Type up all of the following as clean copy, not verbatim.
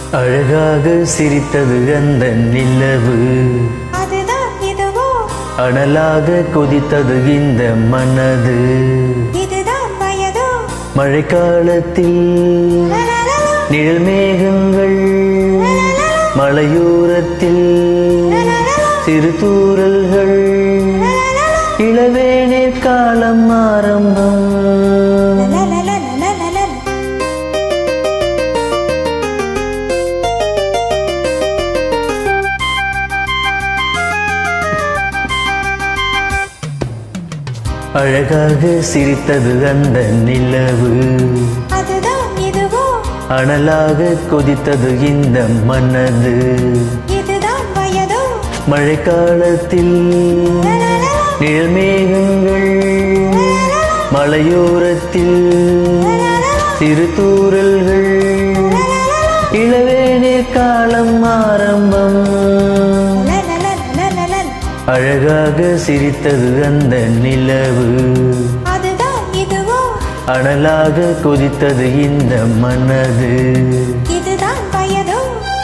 அழகாக சிரித்தது அந்த நிலவு, அதுதான் இதுவோ அனலாக கொதித்தது இந்த மனது. இதுதான் வயதோ மழைக்காலத்தில் நிழல் மேகங்கள், மலையோரத்தில் சிறு தூறல்கள், இளவேநீர் காலம் ஆரம்பம். அழகாக சிரித்தது அந்த நிலவு, அதுதான் இதுவோ அனலாக கொதித்தது இந்த மனது. இதுதான் வயதோ மழைக்காலத்தில் நிழல் மேகங்கள், மலையோரத்தில் சிறு தூறல்கள், இளவேநீர் காலம் ஆரம்பம். அழகாக சிரித்தது அந்த நிலவு, அதுதான் இதுவோ அனலாக கொதித்தது இந்த மனது. இதுதான் வயதோ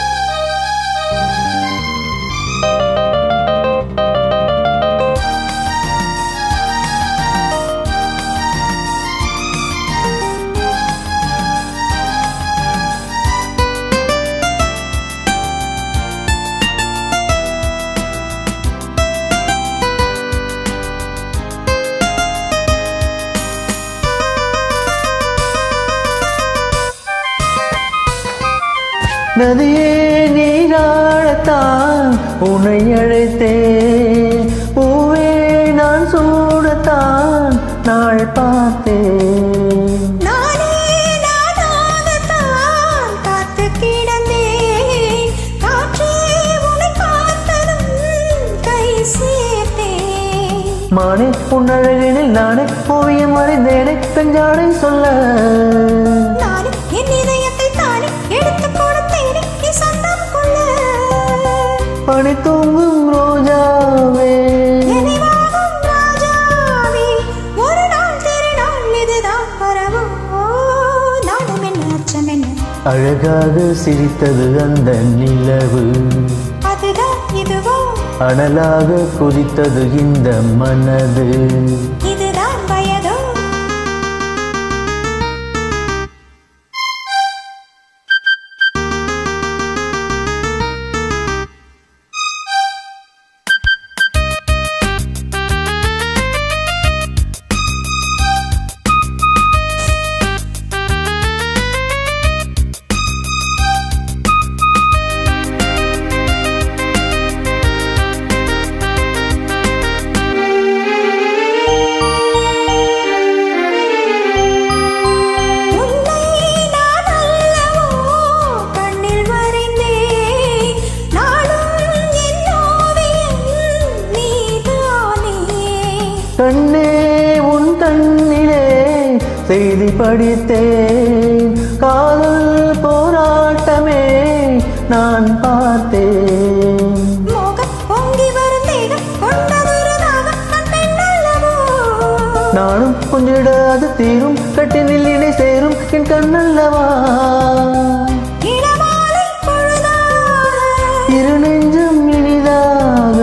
நதியே நீராடத்தான் உன்னை அழைத்தேன், பூவே நான் சூடத்தான் நாள் பார்த்தேன். நானே நானாகத்தான் காத்து கிடந்தேன், காற்றே உன்னை பார்த்ததும் கை சேர்த்தேன். மானே உன்னழகினில் நானே ஓவியம் வரைந்தேனே, பெஞ்சாடை சொல்ல நானே என் இதயத்தை தானே எடுத்துக் கொடுத்தேனே, நீ சொந்தம் கொள்ள. பனி தூங்கும் ரோஜாவே, நினைவாகும் ராஜாவே, ஒரு நாள் திருநாள் இதுதான் வரவோ. நானும் என்ன அச்சம் என்ன, அழகாக சிரித்தது அந்த நிலவு, அதுதான் இதுவோ அனலாக கொதித்தது இந்த மனது. இதுதான் வயதோ கண்ணே உன் கண்ணிலே செய்தி படித்தேன், காதல் போராட்டமே நான் பார்த்தேன். நானும் கொஞ்சிட அது தீரும், கட்டினில் இணை சேரும் என் கண்ணல்லவா. இரு நெஞ்சம் இனிதாக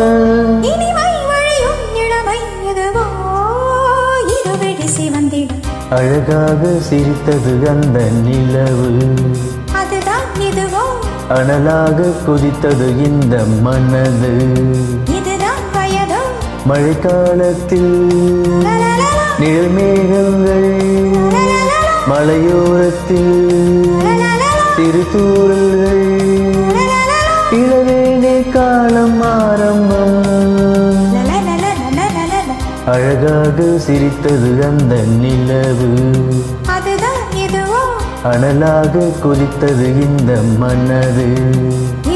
அழகாக சிரித்தது அந்த நிலவு, அதுதான் இதுவோ அனலாக கொதித்தது இந்த மனது. இதுதான் வயதோ மழைக்காலத்தில் நிழல் மேகங்கள், மலையோரத்தில் சிறு தூறல்கள், இளவேநீர் காலம் ஆரம்பம். அழகாக சிரித்தது அந்த நிலவு, அதுதான் இதுவோ அனலாக கொதித்தது இந்த மனது.